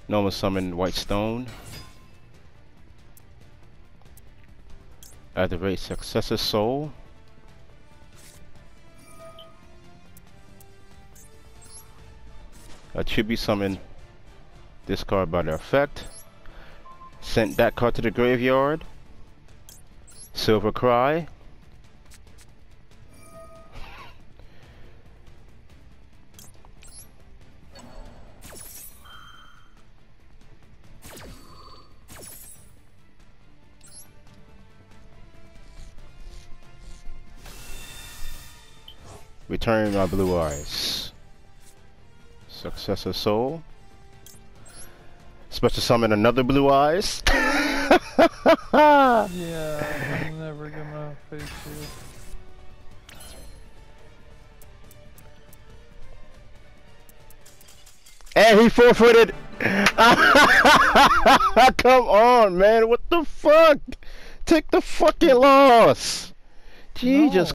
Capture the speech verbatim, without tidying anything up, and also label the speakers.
Speaker 1: Normal summon white stone. Activate successor soul. Attribute summon this card by the effect. Sent that card to the graveyard. Silver Cry. Return my blue eyes. Successor soul. Special summon another blue eyes.
Speaker 2: Yeah, I'm never gonna face you.
Speaker 1: And he forfeited. Come on, man. What the fuck? Take the fucking loss. Jesus.